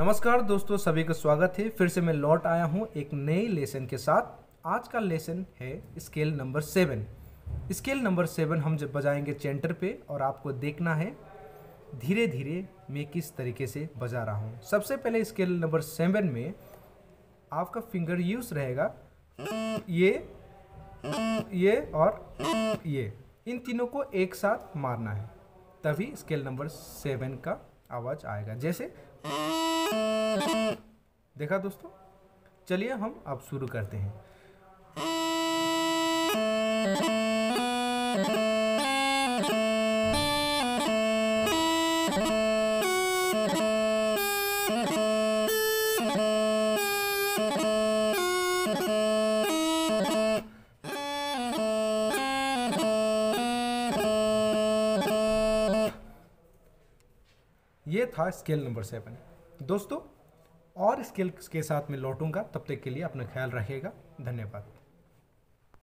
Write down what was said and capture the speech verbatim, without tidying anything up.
नमस्कार दोस्तों, सभी का स्वागत है। फिर से मैं लौट आया हूँ एक नए लेसन के साथ। आज का लेसन है scale number seven. Scale number seven हम जब बजाएंगे चेंटर पे और आपको देखना है धीरे धीरे मैं किस तरीके से बजा रहा हूँ। सबसे पहले स्केल नंबर सेवन में आपका फिंगर यूज रहेगा ये ये और ये, इन तीनों को एक साथ मारना है, तभी स्केल नंबर सेवन का आवाज़ आएगा। जैसे देखा दोस्तों। चलिए हम अब शुरू करते हैं। ये था स्केल नंबर सेवन। दोस्तों और स्केल के साथ में लौटूंगा, तब तक के लिए अपना ख्याल रखिएगा। धन्यवाद।